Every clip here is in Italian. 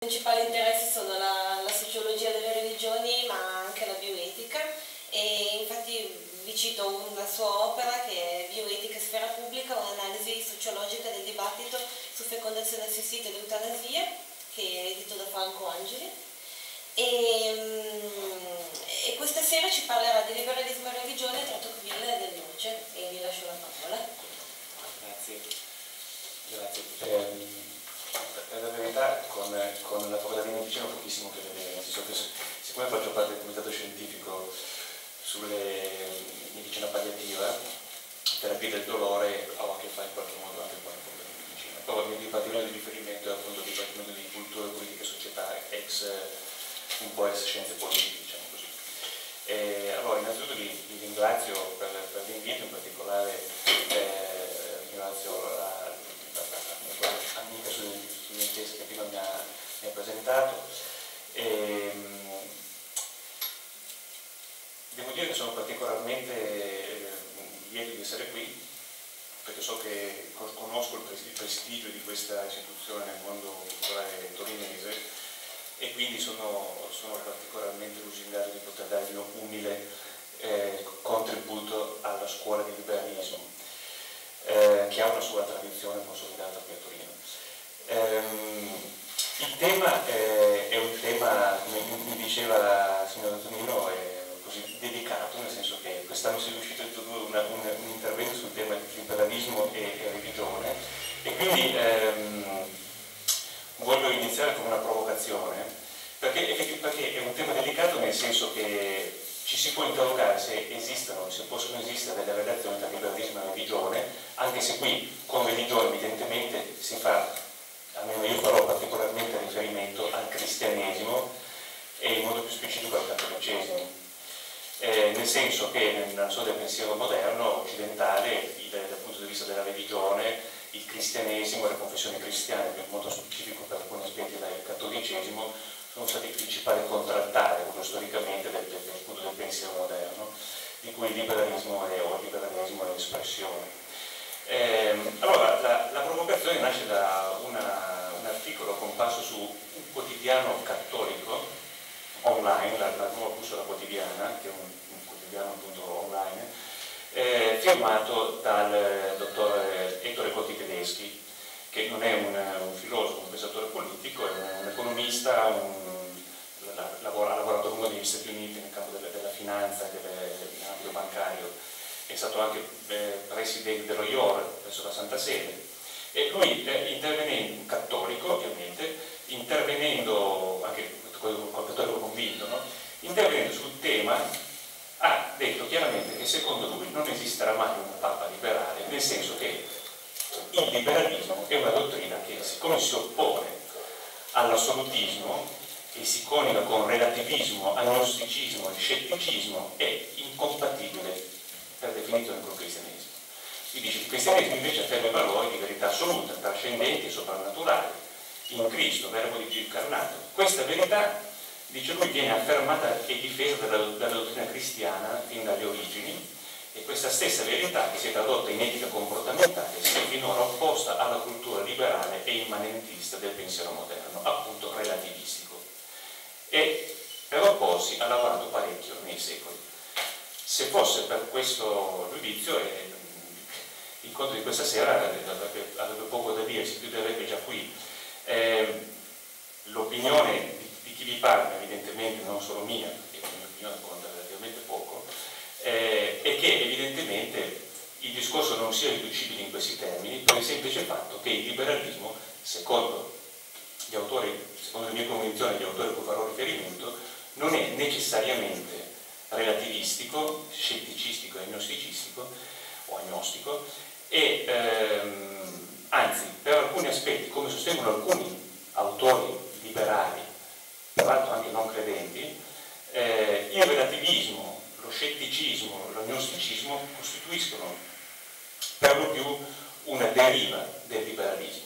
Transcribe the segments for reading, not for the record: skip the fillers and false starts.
I principali interessi sono la sociologia delle religioni, ma anche la bioetica, e infatti vi cito una sua opera che è Bioetica e sfera pubblica, un'analisi sociologica del dibattito su fecondazione assistita ed eutanasia, che è edito da Franco Angeli. E questa sera ci parlerà di liberalismo e religione tra Tocqueville e Del Noce, e vi lascio la parola. Grazie. La verità con la facoltà di medicina ho pochissimo che vedere, nel senso che siccome faccio parte del comitato scientifico sulle medicina palliativa, terapia del dolore, ho a che fare in qualche modo anche con la medicina. Poi il mio dipartimento di riferimento è appunto il dipartimento di cultura, politica e società, un po' ex scienze politiche, diciamo così. Allora, innanzitutto vi ringrazio per l'invito, in particolare ringrazio la amica studentessa che prima mi ha presentato. Devo dire che sono particolarmente lieto di essere qui, perché so che conosco il prestigio di questa istituzione nel mondo culturale torinese e quindi sono particolarmente lusingato di poter dare il mio umile contributo alla scuola di liberalismo, che ha una sua tradizione consolidata qui a Torino. Il tema è un tema, come mi diceva la signora Tonino, così delicato, nel senso che quest'anno si è riuscito a introdurre un intervento sul tema di liberalismo e religione, e quindi voglio iniziare con una provocazione, perché è un tema delicato, nel senso che ci si può interrogare se possono esistere delle relazioni tra liberalismo e religione, anche se qui con religione evidentemente si fa, almeno io farò particolarmente riferimento al cristianesimo e in modo più specifico al cattolicesimo, nel senso che nella storia del pensiero moderno occidentale, dal punto di vista della religione, il cristianesimo e le confessioni cristiane, in modo specifico per alcuni aspetti del cattolicesimo, sono stati i principali contraltari storicamente del pensiero moderno, di cui il liberalismo è l'espressione. Allora, la provocazione nasce da un articolo comparso su un quotidiano cattolico online, la nuova bussola quotidiana, che è un quotidiano appunto online, firmato dal dottor Ettore Cotti Tedeschi, che non è un filosofo, un pensatore politico, è un economista, ha lavorato a lungo negli Stati Uniti nel campo della finanza e nell'ambito bancario, è stato anche presidente dello IOR presso la Santa Sede, e lui intervenendo, un cattolico ovviamente, intervenendo anche col cattolico convinto, no? Intervenendo sul tema, ha detto chiaramente che secondo lui non esisterà mai un papa liberale, nel senso che il liberalismo è una dottrina che, siccome si oppone all'assolutismo e si coniuga con relativismo, agnosticismo e scetticismo, è incompatibile per definizione col cristianesimo. Lui dice che il cristianesimo invece afferma i valori di verità assoluta, trascendenti e soprannaturali, in Cristo, verbo di Dio incarnato. Questa verità, dice lui, viene affermata e difesa dalla dottrina cristiana fin dalle origini, e questa stessa verità, che si è tradotta in etica comportamentale, si è finora opposta alla cultura liberale e immanentista del pensiero moderno, appunto relativistico. E per opporsi ha lavorato parecchio nei secoli. Se fosse per questo giudizio, l'incontro di questa sera avrebbe poco da dire, si chiuderebbe già qui. L'opinione di chi vi parla, evidentemente non solo mia, perché la mia opinione conta relativamente poco, è che evidentemente il discorso non sia riducibile in questi termini, per il semplice fatto che il liberalismo, secondo le mie convinzioni, gli autori a cui farò riferimento, non è necessariamente relativistico, scetticistico e agnosticistico o agnostico, e anzi, per alcuni aspetti, come sostengono alcuni autori liberali, tra l'altro anche non credenti, il relativismo, lo scetticismo, l'agnosticismo costituiscono per lo più una deriva del liberalismo.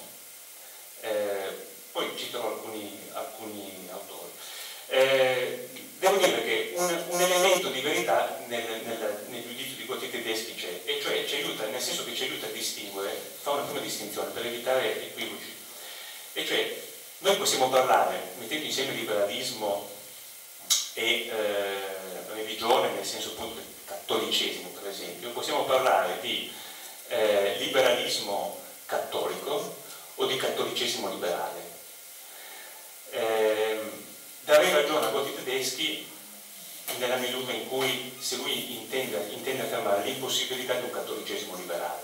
Poi citano alcuni autori. Devo dire che un elemento di verità nel giudizio di questi tedeschi c'è, e cioè ci aiuta, nel senso che ci aiuta a distinguere, fa una prima distinzione per evitare equivoci, e cioè noi possiamo parlare, mettendo insieme liberalismo e religione, nel senso appunto del cattolicesimo per esempio, possiamo parlare di liberalismo cattolico o di cattolicesimo liberale. Darei ragione a Gotti Tedeschi nella misura in cui, se lui intende affermare l'impossibilità di un cattolicesimo liberale,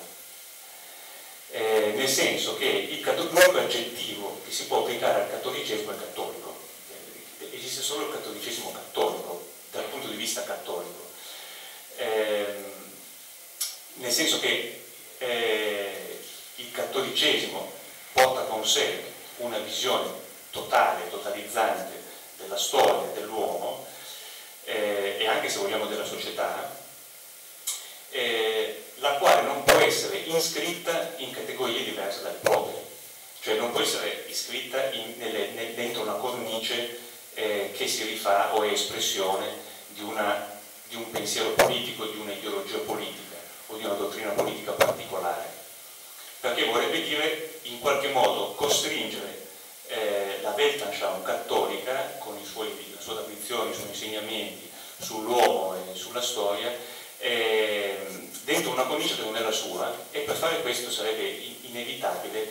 nel senso che l'unico aggettivo che si può applicare al cattolicesimo è cattolico. Esiste solo il cattolicesimo cattolico dal punto di vista cattolico, nel senso che il cattolicesimo porta con sé una visione totale, totalizzante della storia dell'uomo e anche, se vogliamo, della società, la quale non può essere iscritta in categorie diverse dalle proprie, cioè non può essere iscritta dentro una cornice che si rifà o è espressione di un pensiero politico, di un'ideologia politica o di una dottrina politica particolare, perché vorrebbe dire in qualche modo costringere la Weltanschauung cattolica con la sua tradizione, i suoi insegnamenti sull'uomo e sulla storia dentro una cornice che non è la sua, e per fare questo sarebbe inevitabile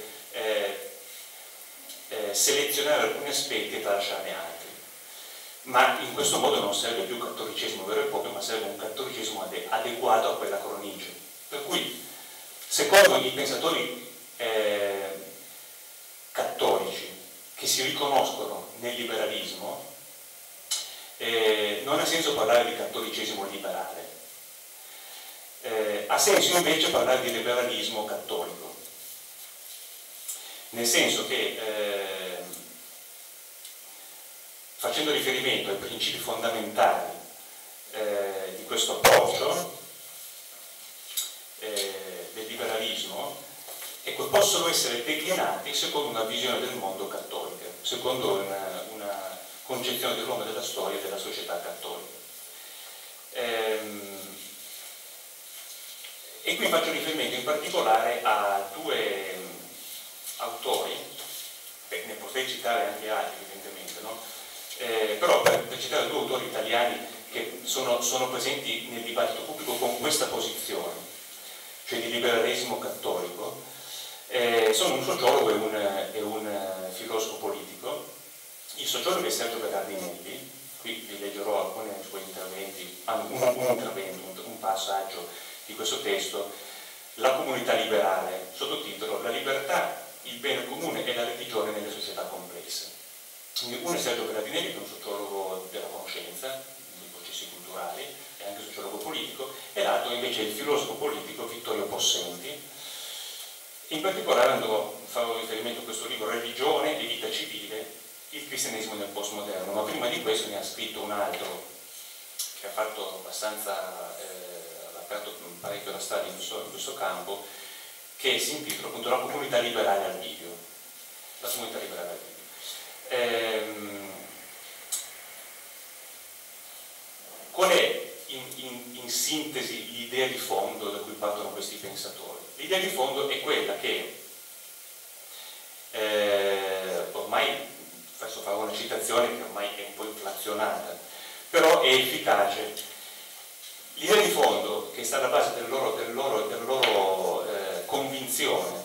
selezionare alcuni aspetti e tralasciarne altri. Ma in questo modo non serve più cattolicesimo vero e proprio, ma serve un cattolicesimo adeguato a quella cornice. Per cui, secondo i pensatori cattolici che si riconoscono nel liberalismo, non ha senso parlare di cattolicesimo liberale. Ha senso invece parlare di liberalismo cattolico, nel senso che facendo riferimento ai principi fondamentali di questo approccio del liberalismo, ecco, possono essere declinati secondo una visione del mondo cattolica, secondo una concezione dell'uomo, della storia e della società cattolica. E qui faccio riferimento in particolare a due autori, ne potrei citare anche altri evidentemente, no? Però per citare due autori italiani che sono presenti nel dibattito pubblico con questa posizione, cioè di liberalismo cattolico, sono un sociologo e un filosofo politico. Il sociologo è Sergio Berardinelli, qui vi leggerò alcuni dei suoi interventi, un passaggio di questo testo, La comunità liberale, sottotitolo La libertà, il bene comune e la religione nelle società complesse. Uno è Sergio Berardinelli, che è un sociologo della conoscenza, dei processi culturali, e anche sociologo politico, e l'altro invece è il filosofo politico Vittorio Possenti. In particolare farò riferimento a questo libro, Religione e vita civile, il cristianesimo nel postmoderno, ma prima di questo ne ha scritto un altro che ha fatto abbastanza aperto parecchio la strada in questo campo, che si intitola appunto La comunità liberale al video. La comunità liberale al video. Qual è in sintesi l'idea di fondo da cui partono questi pensatori? L'idea di fondo è quella che ormai, adesso farò una citazione che ormai è un po' inflazionata, però è efficace. L'idea di fondo che sta alla base della loro convinzione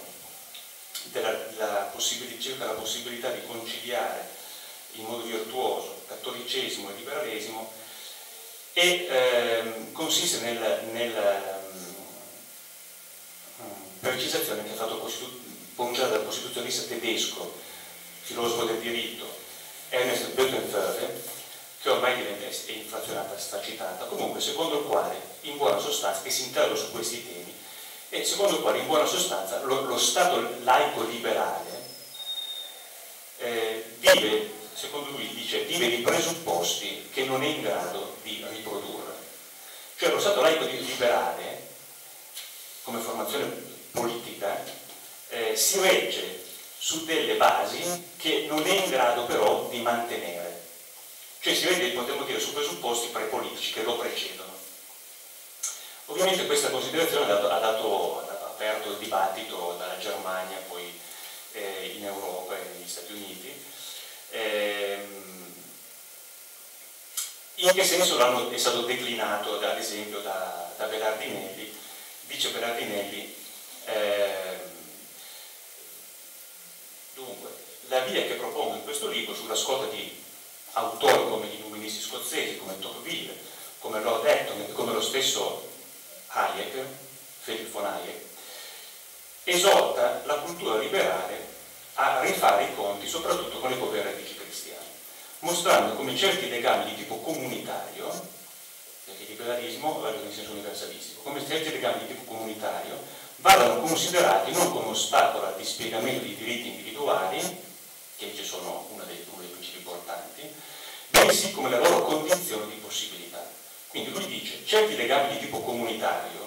circa la possibilità di conciliare in modo virtuoso cattolicesimo e liberalismo consiste nella precisazione che ha fatto pronunciata dal costituzionalista tedesco, filosofo del diritto, Ernest Butenfeld, che ormai è inflazionata, sta citata, comunque secondo il quale, in buona sostanza, che si interroga su questi temi, e secondo il quale in buona sostanza lo Stato laico liberale vive, secondo lui dice, vive di presupposti che non è in grado di riprodurre. Cioè lo Stato laico liberale, come formazione politica, si regge su delle basi che non è in grado però di mantenere. Cioè si vede, potremmo dire, su presupposti prepolitici che lo precedono. Ovviamente questa considerazione ha aperto il dibattito dalla Germania, poi in Europa e negli Stati Uniti, In che senso è stato declinato, ad esempio, da Berardinelli? Dice Berardinelli, dunque, la via che propongo in questo libro, sulla scorta di autori come gli illuministi scozzesi, come Tocqueville, come Lord Acton e come lo stesso Hayek, Friedrich von Hayek, esorta la cultura liberale a rifare i conti soprattutto con le proprie radici cristiane, mostrando come certi legami di tipo comunitario, perché il liberalismo va in senso universalistico, come certi legami di tipo comunitario vadano considerati non come ostacolo al dispiegamento di diritti individuali, che invece sono uno dei principi importanti, bensì come la loro condizione di possibilità. Quindi lui dice, certi legami di tipo comunitario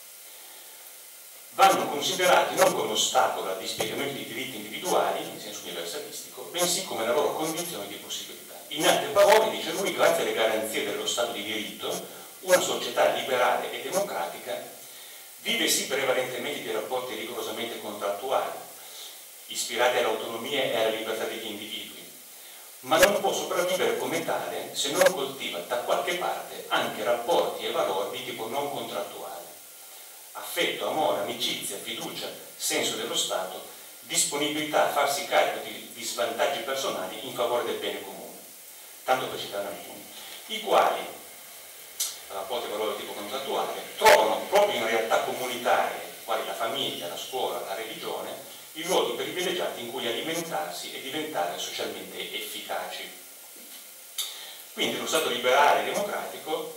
vanno considerati non come ostacolo al dispiegamento di diritti individuali, in senso universalistico, bensì come la loro condizione di possibilità. In altre parole, dice lui, grazie alle garanzie dello Stato di diritto, una società liberale e democratica vive sì prevalentemente di rapporti rigorosamente contrattuali, ispirati all'autonomia e alla libertà degli individui, ma non può sopravvivere come tale se non coltiva da qualche parte anche rapporti e valori di tipo non contrattuale. Affetto, amore, amicizia, fiducia, senso dello Stato, disponibilità a farsi carico di svantaggi personali in favore del bene comune, tanto per citarne alcuni, i quali, rapporti e valori di tipo contrattuale, trovano proprio in realtà comunitarie, quali la famiglia, la scuola, la religione, i luoghi privilegiati in cui alimentarsi e diventare socialmente efficaci. Quindi lo Stato liberale e democratico,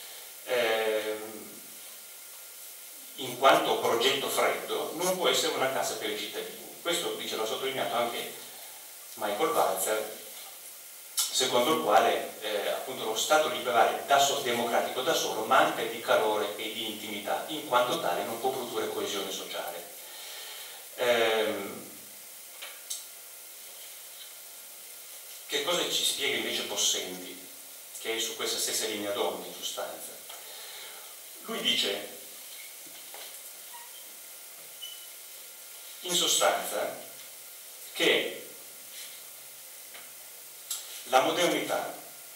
in quanto progetto freddo, non può essere una casa per i cittadini. Questo dice, l'ha sottolineato anche Michael Walzer, secondo il quale appunto lo Stato liberale democratico da solo manca di calore e di intimità, in quanto tale non può produrre coesione sociale. Che cosa ci spiega invece Possenti, che è su questa stessa linea d'onda in sostanza? Lui dice, in sostanza, che la modernità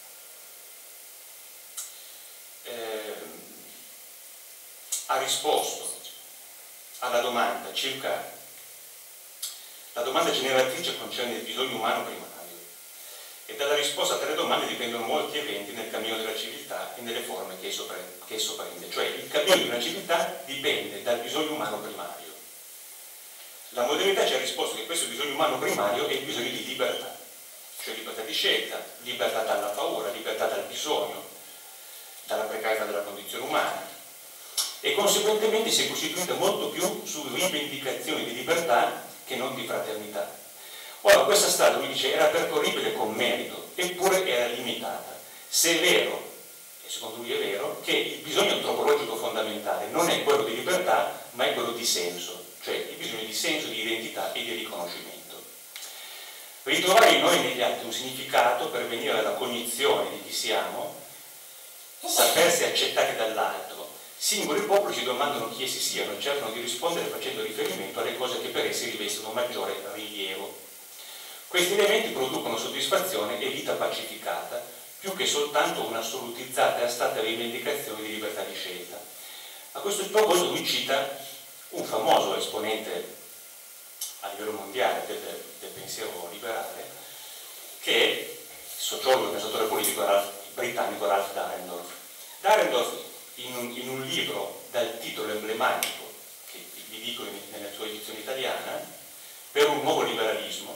ha risposto alla domanda circa la domanda generatrice concerne il bisogno umano primario, e dalla risposta a tale domande dipendono molti eventi nel cammino della civiltà e nelle forme che esso prende. Cioè il cammino di una civiltà dipende dal bisogno umano primario. La modernità ci ha risposto che questo bisogno umano primario è il bisogno di libertà, cioè libertà di scelta, libertà dalla paura, libertà dal bisogno, dalla precarietà della condizione umana, e conseguentemente si è costituita molto più su rivendicazioni di libertà che non di fraternità. Ora, questa strada, lui dice, era percorribile con merito, eppure era limitata. Se è vero, e secondo lui è vero, che il bisogno antropologico fondamentale non è quello di libertà, ma è quello di senso, cioè il bisogno di senso, di identità e di riconoscimento. Ritrovare in noi e negli altri un significato per venire alla cognizione di chi siamo, sapersi accettati dall'altro. Singoli popoli si domandano chi essi siano e cercano di rispondere facendo riferimento alle cose che per essi rivestono maggiore rilievo. Questi elementi producono soddisfazione e vita pacificata, più che soltanto un'assolutizzata e astratta rivendicazione di libertà di scelta. A questo proposito lui cita un famoso esponente a livello mondiale del pensiero liberale, che è il sociologo e pensatore politico britannico Ralph Dahrendorf. Dahrendorf, in un libro dal titolo emblematico, che vi dico nella sua edizione italiana, Per un nuovo liberalismo,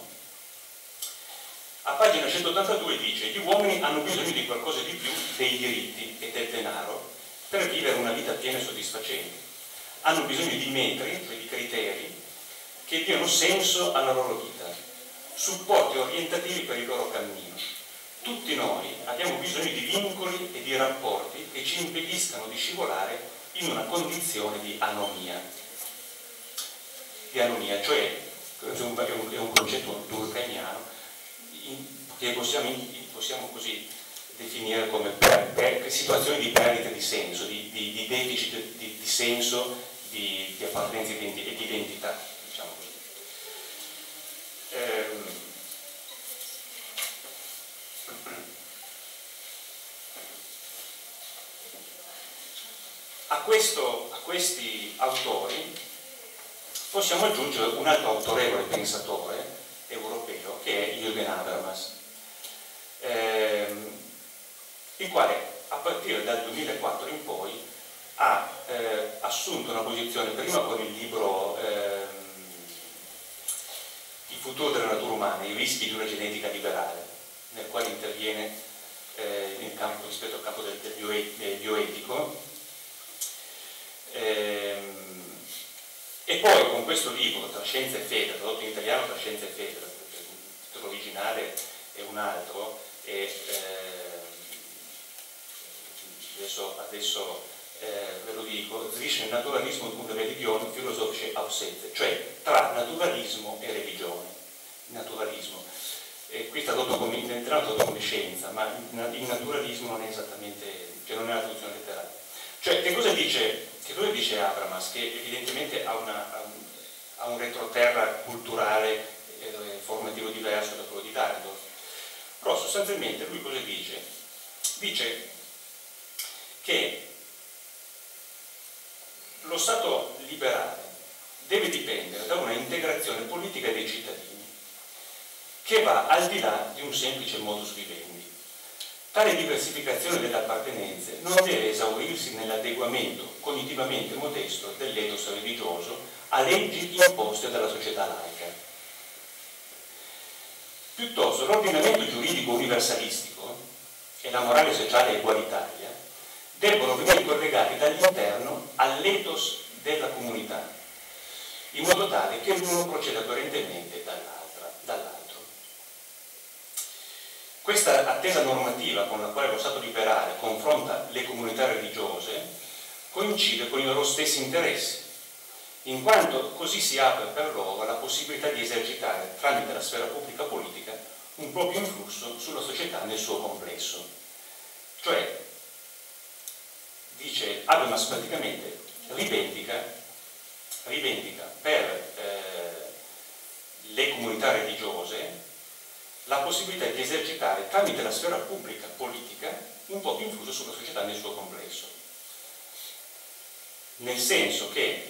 a pagina 182 dice: gli uomini hanno bisogno di qualcosa di più dei diritti e del denaro per vivere una vita piena e soddisfacente. Hanno bisogno di metri, cioè di criteri, che diano senso alla loro vita, supporti orientativi per il loro cammino. Tutti noi abbiamo bisogno di vincoli e di rapporti che ci impediscano di scivolare in una condizione di anomia. Di anomia, cioè è un concetto durkheimiano che possiamo così definire come situazioni di perdita di senso, di deficit di senso, di appartenenza e di identità, diciamo così. a questi autori possiamo aggiungere un altro autorevole pensatore europeo che è Jürgen Habermas, il quale a partire dal 2004 in poi ha assunto una posizione prima con il libro Il futuro della natura umana, i rischi di una genetica liberale, nel quale interviene rispetto al campo del bioetico, e poi con questo libro Tra scienza e fede, tradotto in italiano Tra scienza e fede, perché il titolo originale è un altro, e adesso ve lo dico, Zwischen Naturalismus und Religion philosophische Aussätze, cioè tra naturalismo e religione. Naturalismo, qui tradotto come scienza, ma il naturalismo non è esattamente, cioè non è una traduzione letterale. Cioè, che cosa dice Habermas? Che evidentemente ha un retroterra culturale formativo diverso da quello di Dagendorf. Però sostanzialmente lui cosa dice? Dice che lo Stato liberale deve dipendere da una integrazione politica dei cittadini che va al di là di un semplice modus vivendi. Tale diversificazione delle appartenenze non deve esaurirsi nell'adeguamento cognitivamente modesto dell'ethos religioso a leggi imposte dalla società laica. Piuttosto l'ordinamento giuridico universalistico e la morale sociale egualitaria debbono venire collegati dall'interno all'ethos della comunità, in modo tale che l'uno proceda coerentemente dall'altro. Questa attesa normativa con la quale lo Stato liberale confronta le comunità religiose coincide con i loro stessi interessi, in quanto così si apre per loro la possibilità di esercitare, tramite la sfera pubblica politica, un proprio influsso sulla società nel suo complesso. Cioè, dice Habermas praticamente, rivendica per le comunità religiose la possibilità di esercitare tramite la sfera pubblica politica un proprio influsso sulla società nel suo complesso. Nel senso che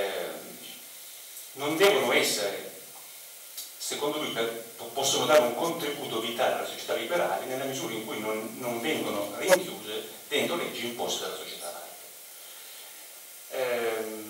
non devono essere, secondo lui, possono dare un contributo vitale alla società liberale nella misura in cui non vengono rinchiuse dentro leggi imposte dalla società laica.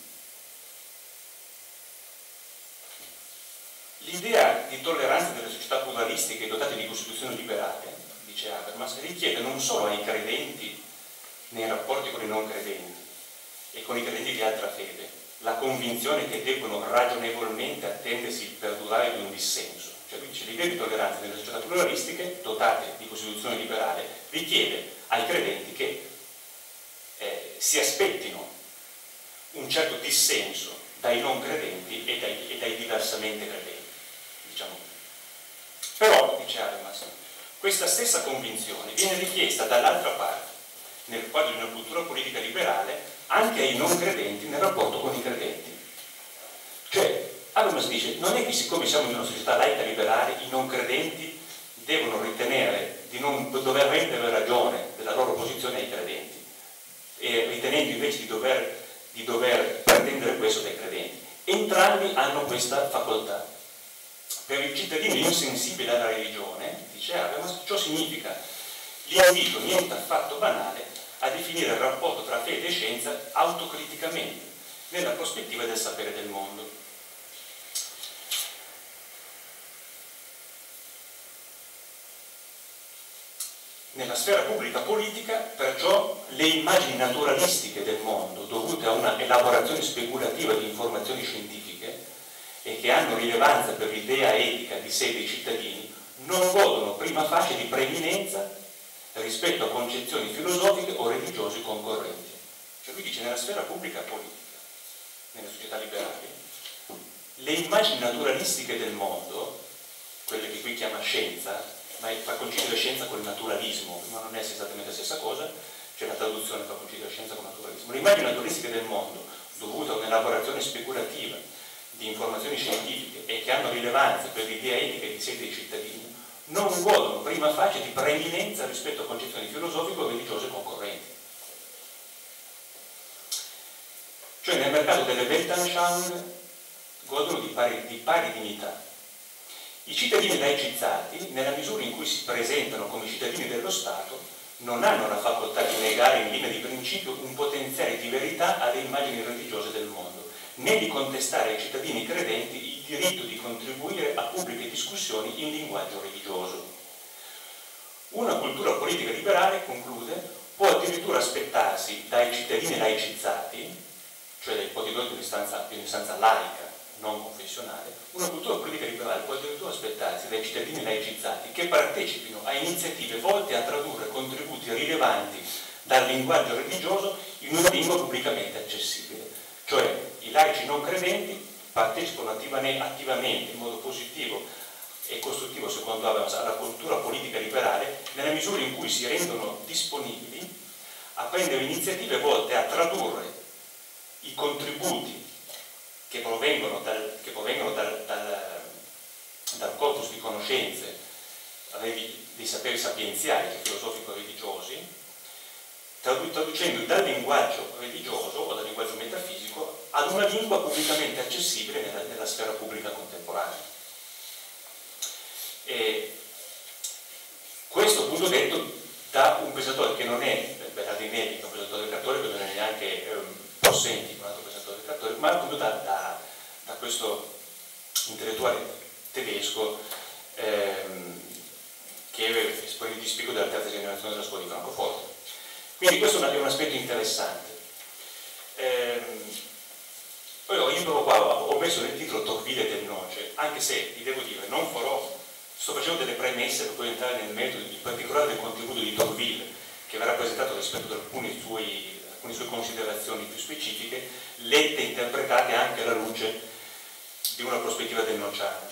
L'idea di tolleranza delle società pluralistiche dotate di costituzione liberale, dice Habermas, richiede non solo ai credenti nei rapporti con i non credenti e con i credenti di altra fede la convinzione che debbono ragionevolmente attendersi il perdurare di un dissenso. Cioè lui dice l'idea di tolleranza delle società pluralistiche dotate di costituzione liberale richiede ai credenti che si aspettino un certo dissenso dai non credenti e dai diversamente credenti. Diciamo. Però, dice Habermas, questa stessa convinzione viene richiesta dall'altra parte, nel quadro di una cultura politica liberale, anche ai non credenti nel rapporto con i credenti. Cioè, Habermas dice, non è che siccome siamo in una società laica liberale, i non credenti devono ritenere di non dover rendere ragione della loro posizione ai credenti, e ritenendo invece di dover pretendere questo dai credenti. Entrambi hanno questa facoltà. Per il cittadino insensibile alla religione, dice Habermas, ciò significa l'invito niente affatto banale a definire il rapporto tra fede e scienza autocriticamente, nella prospettiva del sapere del mondo. Nella sfera pubblica politica, perciò, le immagini naturalistiche del mondo, dovute a una elaborazione speculativa di informazioni scientifiche e che hanno rilevanza per l'idea etica di sé dei cittadini, non godono prima facie di preeminenza rispetto a concezioni filosofiche o religiose concorrenti. Cioè lui dice, nella sfera pubblica politica, nelle società liberali, le immagini naturalistiche del mondo, quelle che qui chiama scienza, ma fa coincidere scienza col naturalismo, ma non è esattamente la stessa cosa, cioè la traduzione fa coincidere scienza con naturalismo. Le immagini naturalistiche del mondo, dovute a un'elaborazione speculativa di informazioni scientifiche e che hanno rilevanza per l'idea etica di sé dei cittadini, non godono prima facie di preeminenza rispetto a concezioni filosofiche o religiose concorrenti. mercato delle Weltanschauung godono di pari dignità. I cittadini laicizzati, nella misura in cui si presentano come cittadini dello Stato, non hanno la facoltà di negare in linea di principio un potenziale di verità alle immagini religiose del mondo, né di contestare ai cittadini credenti il diritto di contribuire a pubbliche discussioni in linguaggio religioso. Una cultura politica liberale, conclude, può addirittura aspettarsi dai cittadini laicizzati, cioè dai potitori di un'istanza laica, non confessionale, una cultura politica liberale può addirittura aspettarsi dai cittadini laicizzati che partecipino a iniziative volte a tradurre contributi rilevanti dal linguaggio religioso in una lingua pubblicamente accessibile. Cioè i laici non credenti partecipano attivamente, in modo positivo e costruttivo, secondo Habermas, alla cultura politica liberale nella misura in cui si rendono disponibili a prendere iniziative volte a tradurre i contributi che provengono dal corpus di conoscenze dei saperi sapienziali, filosofico-religiosi, traducendoli dal linguaggio religioso o dal linguaggio metafisico ad una lingua pubblicamente accessibile nella sfera pubblica contemporanea. E questo appunto detto da un pensatore che non è Bernardinelli, che è un pensatore cattolico, non è neanche Possenti, un altro pensatore cattolico, ma appunto da questo intellettuale tedesco che è esponente di spicco della terza generazione della scuola di Francoforte. Quindi questo è un aspetto interessante. Io però qua ho messo nel titolo Tocqueville del Noce, anche se vi devo dire, sto facendo delle premesse per poi entrare nel metodo, in particolare del contributo di Tocqueville, che verrà presentato rispetto ad alcune sue considerazioni più specifiche, lette e interpretate anche alla luce di una prospettiva del nociano.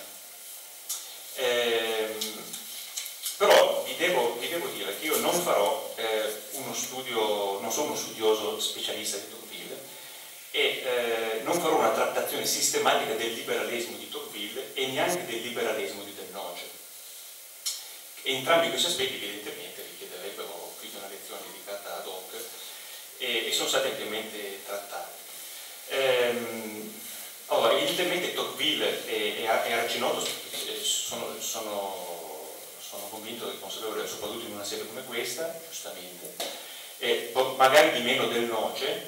Però vi devo dire che io non farò uno studio, non sono uno studioso specialista di Tocqueville e non farò una trattazione sistematica del liberalismo di Tocqueville e neanche del liberalismo di Del Noce. Entrambi questi aspetti evidentemente richiederebbero quindi una lezione dedicata ad hoc e sono stati ampiamente trattati. Allora, evidentemente Tocqueville e Arcinotto sono convinto e consapevole, soprattutto in una serie come questa, giustamente, e magari di meno Del Noce,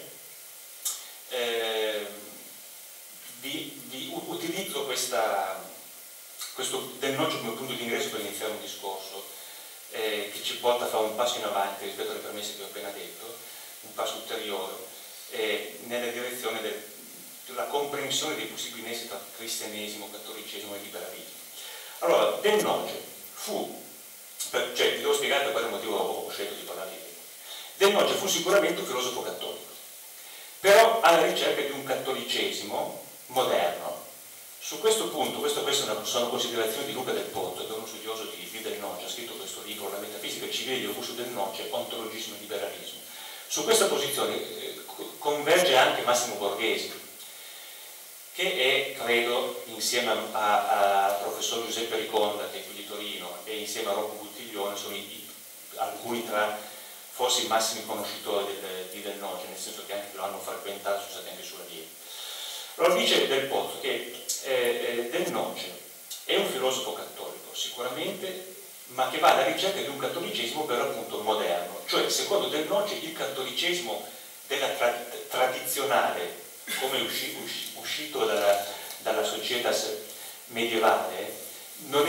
utilizzo questo Del Noce come punto di ingresso per iniziare un discorso che ci porta a fare un passo in avanti rispetto alle premesse che ho appena detto, un passo ulteriore nella direzione della comprensione dei possibili nessi tra cristianesimo, cattolicesimo e liberalismo. Allora, Del Noce vi devo spiegare per quale motivo ho scelto di parlare di lui. Del Noce fu sicuramente un filosofo cattolico, però alla ricerca di un cattolicesimo moderno. Su questo punto, queste sono considerazioni di Luca Del Pozzo, che è uno studioso di Del Noce, ha scritto questo libro, La metafisica civile di Augusto Del Noce, ontologismo e liberalismo. Su questa posizione converge anche Massimo Borghesi, che è, credo, insieme al professor Giuseppe Riconda, che è qui di Torino, e insieme a Rocco Buttiglione, sono alcuni tra forse i massimi conoscitori di Del Noce, nel senso che anche lo hanno frequentato, sono stati anche sulla via. Allora dice Del Pozzo che Del Noce è un filosofo cattolico, sicuramente, ma che va alla ricerca di un cattolicesimo per l'appunto moderno. Cioè, secondo Del Noce, il cattolicesimo della tradizionale, come uscito dalla società medievale, non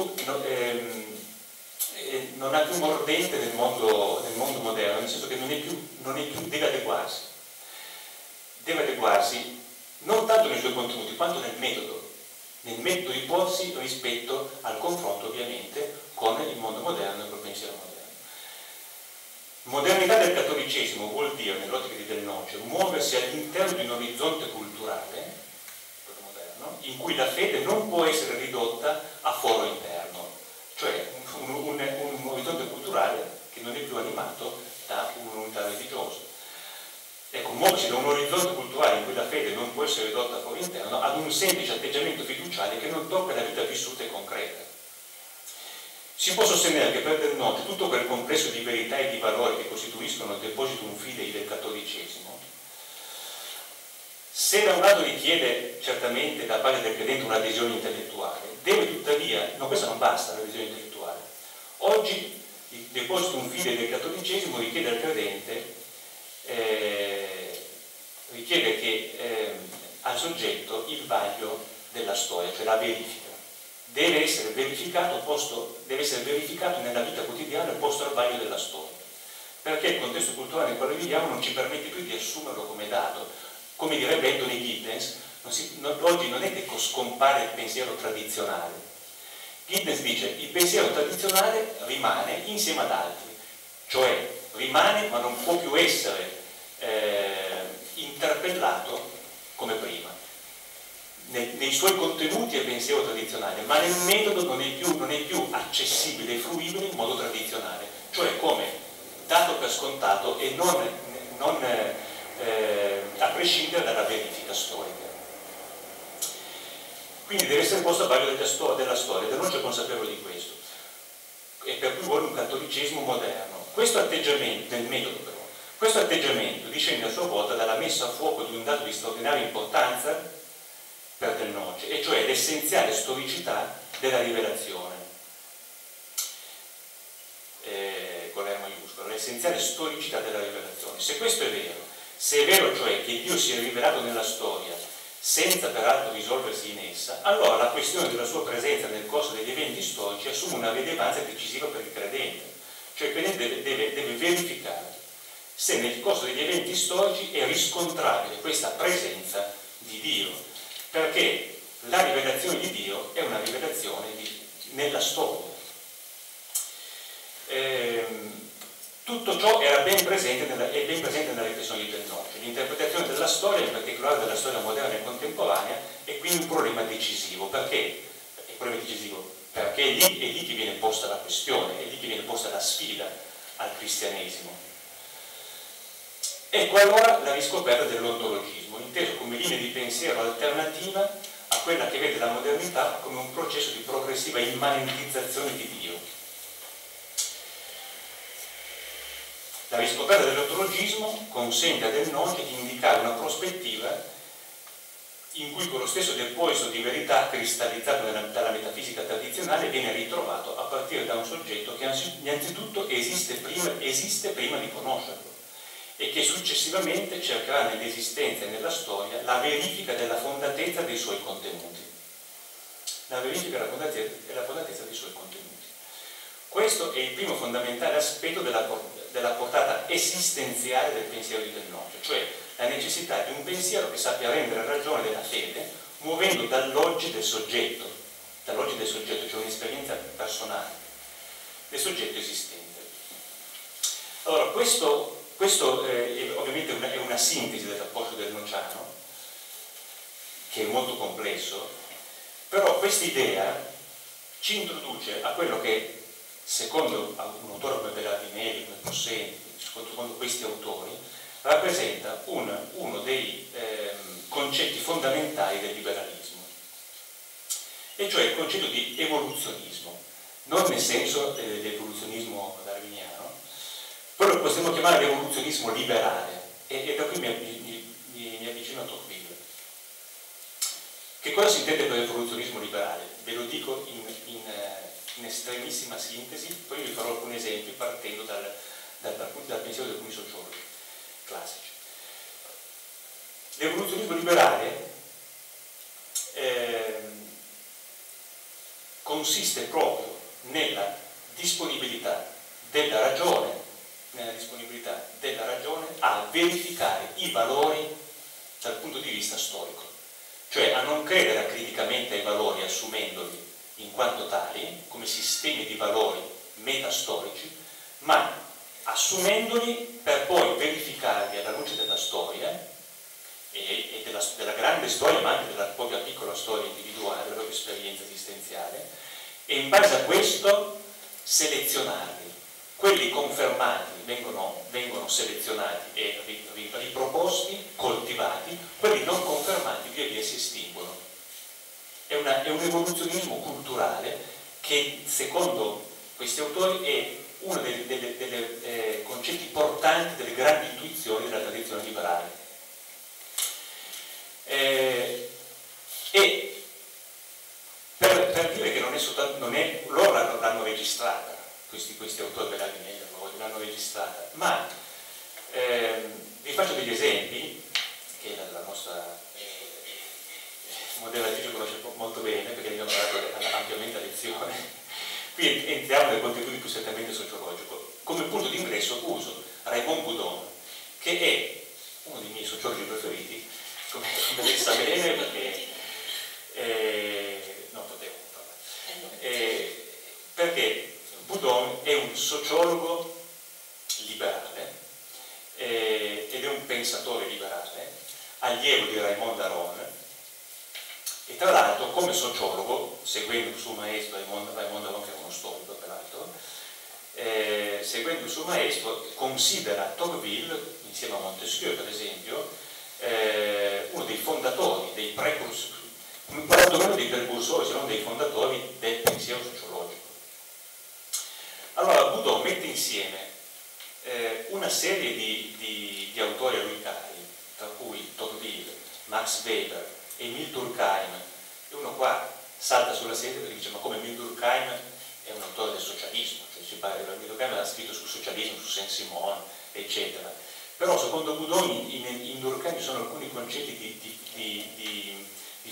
ha più mordente nel mondo moderno, nel senso che deve adeguarsi non tanto nei suoi contenuti quanto nel metodo di porsi rispetto al confronto ovviamente con il mondo moderno e col pensiero moderno. Modernità del cattolicesimo vuol dire, nell'ottica di Del Noce, muoversi all'interno di un orizzonte culturale, quello moderno, in cui la fede non può essere ridotta a foro interno, cioè un orizzonte culturale che non è più animato da un'unità religiosa. Ecco, muoversi da un orizzonte culturale in cui la fede non può essere ridotta a foro interno ad un semplice atteggiamento fiduciale che non tocca la vita vissuta e concreta. Si può sostenere che per Del Noce tutto quel complesso di verità e di valori che costituiscono il depositum fidei del cattolicesimo Se da un lato richiede certamente da parte del credente un'adesione intellettuale, deve tuttavia, no, questo non basta l'adesione intellettuale. Oggi il depositum fide del cattolicesimo richiede al credente, richiede che al soggetto il vaglio della storia, cioè la verifica. Deve essere verificato nella vita quotidiana posto al vaglio della storia, perché il contesto culturale nel quale viviamo non ci permette più di assumerlo come dato. Come direbbe Anthony Giddens, oggi non è che scompare il pensiero tradizionale. Giddens dice il pensiero tradizionale rimane insieme ad altri, cioè rimane ma non può più essere interpellato come prima. Nei suoi contenuti è pensiero tradizionale, ma nel metodo non è più accessibile e fruibile in modo tradizionale, cioè come dato per scontato e non a prescindere dalla verifica storica. Quindi deve essere posto a vaglio della storia, non c'è consapevole di questo, e per cui vuole un cattolicesimo moderno. Questo atteggiamento, nel metodo però, questo atteggiamento discende a sua volta dalla messa a fuoco di un dato di straordinaria importanza per Del Noce, e cioè l'essenziale storicità della rivelazione, con la R maiuscola, l'essenziale storicità della rivelazione. Se questo è vero, se è vero cioè che Dio si è rivelato nella storia senza peraltro risolversi in essa, allora la questione della sua presenza nel corso degli eventi storici assume una rilevanza decisiva per il credente. Cioè il credente deve verificare se nel corso degli eventi storici è riscontrabile questa presenza di Dio, perché la rivelazione di Dio è una rivelazione nella storia. Tutto ciò era ben presente nella riflessione di Del Noce. L'interpretazione della storia, in particolare della storia moderna e contemporanea, è quindi un problema decisivo. Perché? È un problema decisivo perché è lì che viene posta la questione, è lì che viene posta la sfida al cristianesimo. Ecco allora la riscoperta dell'ontologismo, inteso come linea di pensiero alternativa a quella che vede la modernità come un processo di progressiva immanentizzazione di Dio. La riscoperta dell'ontologismo consente a Del Noce di indicare una prospettiva in cui quello stesso deposito di verità cristallizzato dalla metafisica tradizionale viene ritrovato a partire da un soggetto che innanzitutto esiste prima di conoscerlo e che successivamente cercherà nell'esistenza e nella storia la verifica della fondatezza dei suoi contenuti. La verifica e la fondatezza dei suoi contenuti. Questo è il primo fondamentale aspetto della portata esistenziale del pensiero di Del Noce, cioè la necessità di un pensiero che sappia rendere ragione della fede muovendo dall'oggi del soggetto, cioè un'esperienza personale del soggetto esistente. Allora, questo ovviamente è una sintesi dell'approccio del nociano, che è molto complesso, però quest'idea ci introduce a quello che, secondo un autore come Bellardinelli, come Possenti, secondo questi autori, rappresenta uno dei concetti fondamentali del liberalismo, e cioè il concetto di evoluzionismo, non nel senso dell'evoluzionismo darwiniano, però lo possiamo chiamare l'evoluzionismo liberale, e da qui mi avvicino a Tocqueville. Che cosa si intende per evoluzionismo liberale? Ve lo dico in estremissima sintesi, poi vi farò alcuni esempi partendo dal pensiero di alcuni sociologi classici. L'evoluzionismo liberale consiste proprio nella disponibilità della ragione a verificare i valori dal punto di vista storico, cioè a non credere acriticamente ai valori assumendoli in quanto tali, come sistemi di valori metastorici, ma assumendoli per poi verificarli alla luce della storia e della grande storia, ma anche della propria piccola storia individuale, della propria esperienza esistenziale, e in base a questo selezionarli. Quelli confermati vengono selezionati e riproposti, coltivati, quelli non confermati via via si estinguono. È un evoluzionismo culturale che, secondo questi autori, è uno dei concetti portanti delle grandi intuizioni della tradizione liberale. questi autori Berardinelli l'hanno registrata, ma vi faccio degli esempi che la nostra moderatrice conosce molto bene, perché abbiamo parlato ampiamente a lezione. Qui entriamo nei contenuti più strettamente sociologico. Come punto di ingresso uso Raymond Boudon, che è uno dei miei sociologi preferiti, come lei sa bene, perché Boudon è un sociologo liberale ed è un pensatore liberale, allievo di Raymond Aron, e tra l'altro come sociologo, seguendo il suo maestro Raymond Aron, che è uno storico peraltro, seguendo il suo maestro, considera Tocqueville, insieme a Montesquieu per esempio, uno dei fondatori, dei precursori, quantomeno dei precursori, se non dei fondatori del pensiero sociologico. Allora Boudon mette insieme una serie di autori a lui cari, tra cui Tocqueville, Max Weber, Emile Durkheim, e uno qua salta sulla sedia perché dice: ma come Emile Durkheim è un autore del socialismo, cioè si parla di Emile Durkheim, ha scritto sul socialismo, su Saint-Simon, eccetera. Però secondo Boudon in Durkheim ci sono alcuni concetti di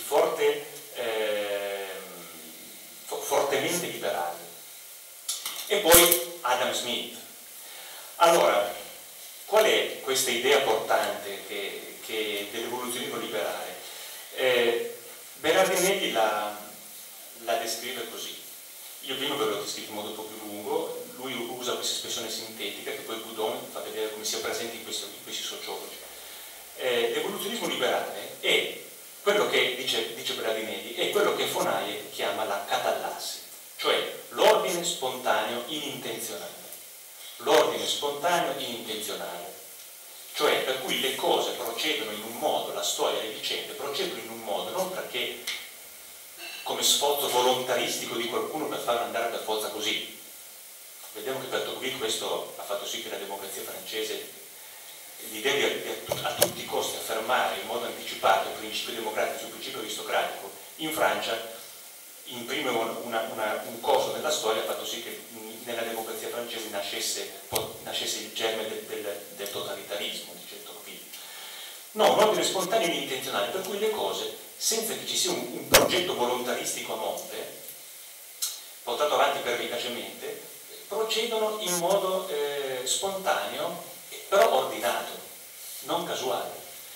fortemente liberali. E poi Adam Smith. Allora, qual è questa idea portante dell'evoluzionismo liberale? Berardinelli la descrive così. Io prima ve l'ho descritto in modo un po' più lungo, lui usa questa espressione sintetica che poi Boudon fa vedere come sia presente in questi sociologi. L'evoluzionismo liberale è quello che, dice Berardinelli, è quello che von Hayek chiama la catalassi, cioè l'ordine spontaneo inintenzionale. L'ordine spontaneo inintenzionale, cioè per cui le cose procedono in un modo, la storia, le vicende procedono in un modo non perché come sforzo volontaristico di qualcuno per farlo andare per forza così. Vediamo che per Tocqueville questo ha fatto sì che la democrazia francese, l'idea di a tutti i costi affermare in modo anticipato il principio democratico sul principio aristocratico, in Francia imprime un corso nella storia, ha fatto sì che nella democrazia francese nascesse il germe del totalitarismo, dice Tocqueville. No, un ordine spontaneo e intenzionale, per cui le cose, senza che ci sia un progetto volontaristico a monte, portato avanti pervicacemente, procedono in modo spontaneo, però ordinato, non casuale.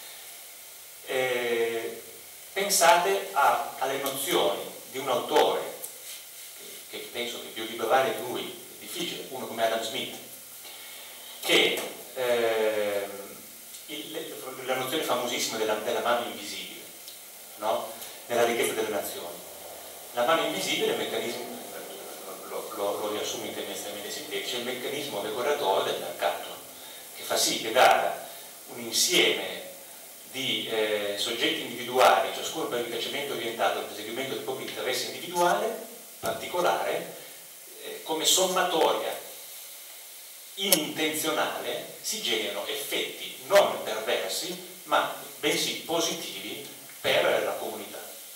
Pensate alle nozioni di un autore che penso che più liberale di lui è difficile, uno come Adam Smith, che la nozione famosissima della mano invisibile, no? Nella ricchezza delle nazioni. La mano invisibile è il meccanismo, lo riassumo in termini estremamente sintetici, è il meccanismo regolatore del mercato, che fa sì che dare un insieme di soggetti individuali, ciascuno pervicacemente orientato al perseguimento del proprio interesse individuale particolare, come sommatoria inintenzionale si generano effetti non perversi ma bensì positivi per la comunità.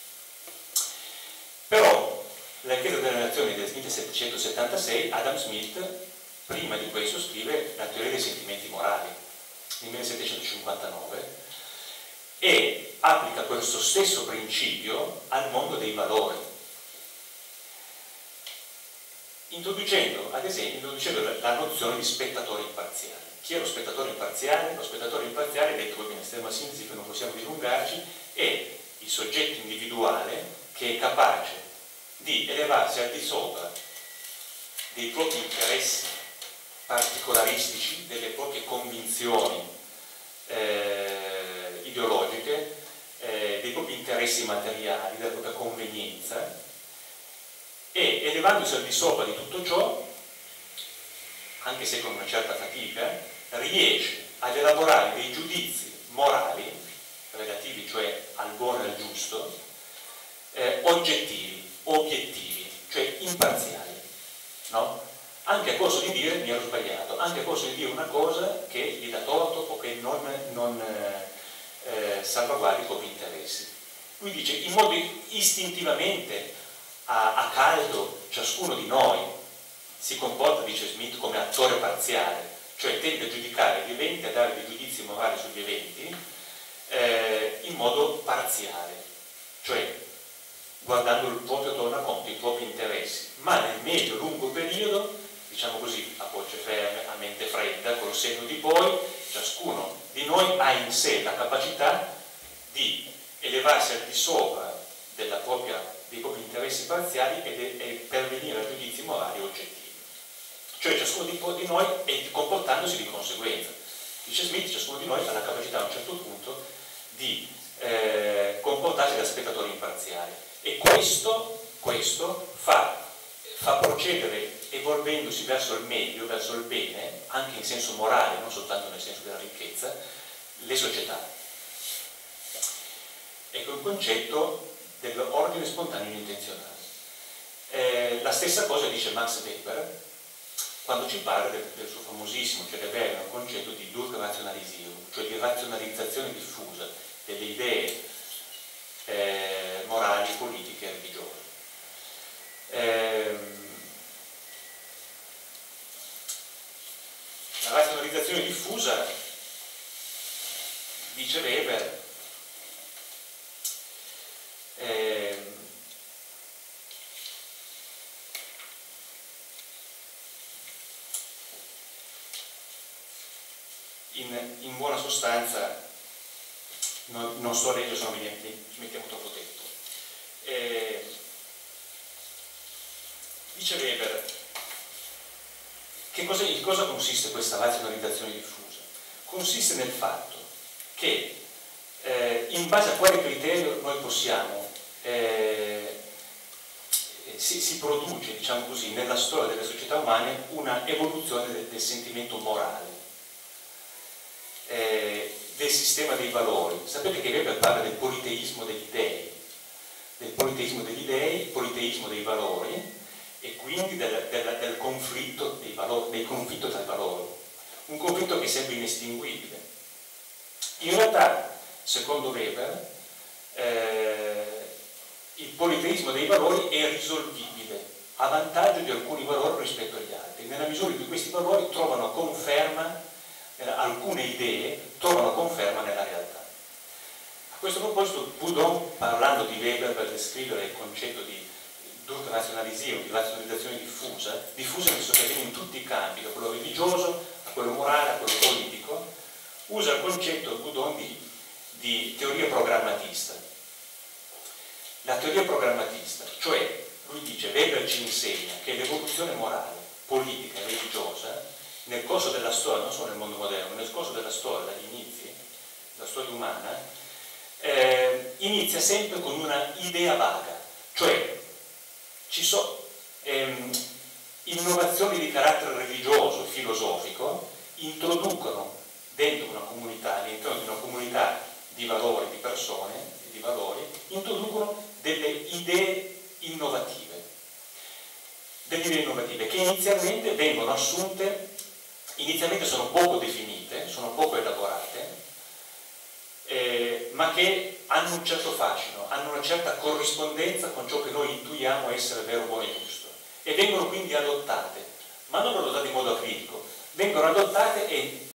Però la ricchezza delle nazioni del 1776, Adam Smith prima di questo scrive la teoria dei sentimenti morali nel 1759 e applica questo stesso principio al mondo dei valori, introducendo ad esempio la nozione di spettatore imparziale. Chi è lo spettatore imparziale? Lo spettatore imparziale, detto proprio in estrema sintesi, che non possiamo dilungarci, è il soggetto individuale che è capace di elevarsi al di sopra dei propri interessi particolaristici, delle proprie convinzioni ideologiche, dei propri interessi materiali, della propria convenienza, e elevandosi al di sopra di tutto ciò, anche se con una certa fatica, riesce ad elaborare dei giudizi morali, relativi cioè al buono e al giusto, oggettivi, obiettivi, cioè imparziali, no? Anche a costo di dire mi ero sbagliato, anche a costo di dire una cosa che gli dà torto o che non salvaguarda i propri interessi. Lui dice, in modo istintivamente a caldo ciascuno di noi si comporta, dice Smith, come attore parziale, cioè tende a giudicare gli eventi, a dare dei giudizi morali sugli eventi in modo parziale, cioè guardando il proprio tornaconto, i propri interessi, ma nel medio-lungo periodo, diciamo così, a bocce ferme, a mente fredda, col senno di poi, ciascuno di noi ha in sé la capacità di elevarsi al di sopra dei propri interessi parziali e pervenire a giudizi morali oggettivi. Cioè ciascuno di noi è comportandosi di conseguenza. Dice Smith, ciascuno di noi ha la capacità a un certo punto di comportarsi da spettatore imparziale. E questo fa procedere, evolvendosi verso il meglio, verso il bene, anche in senso morale, non soltanto nel senso della ricchezza, le società. Ecco il concetto dell'ordine spontaneo intenzionale. La stessa cosa dice Max Weber quando ci parla del suo famosissimo, celeberrimo concetto di Durchrationalisierung, cioè di razionalizzazione diffusa delle idee morali, politiche e religiose. La razionalizzazione diffusa, dice Weber, in buona sostanza, non sto a leggere, se no ci mettiamo troppo tempo. Dice Weber, in cosa consiste questa razionalizzazione diffusa? Consiste nel fatto che in base a quale criterio noi possiamo si produce, diciamo così, nella storia delle società umane una evoluzione del sentimento morale, del sistema dei valori. Sapete che Weber parla del politeismo degli dei, politeismo dei valori, e quindi del conflitto dei valori, del conflitto tra i valori, un conflitto che sembra inestinguibile. In realtà, secondo Weber, il politeismo dei valori è risolvibile a vantaggio di alcuni valori rispetto agli altri, nella misura in cui questi valori trovano conferma, alcune idee trovano conferma nella realtà. A questo proposito, Proudhon, parlando di Weber per descrivere il concetto di Durchrationalisierung, di razionalizzazione diffusa nel senso che avviene in tutti i campi, da quello religioso a quello morale a quello politico, usa il concetto Proudhon di teoria programmatista. La teoria programmatista, cioè lui dice, Weber ci insegna che l'evoluzione morale, politica e religiosa nel corso della storia, non solo nel mondo moderno, ma nel corso della storia, dagli inizi, della storia umana, inizia sempre con una idea vaga, cioè ci sono innovazioni di carattere religioso, filosofico, introducono dentro una comunità, all'interno di una comunità di valori, di persone, di valori, introducono delle idee innovative che inizialmente vengono assunte, inizialmente sono poco definite, sono poco elaborate, ma che hanno un certo fascino, hanno una certa corrispondenza con ciò che noi intuiamo essere vero, buono e giusto, e vengono quindi adottate, ma non adottate in modo acritico, vengono adottate e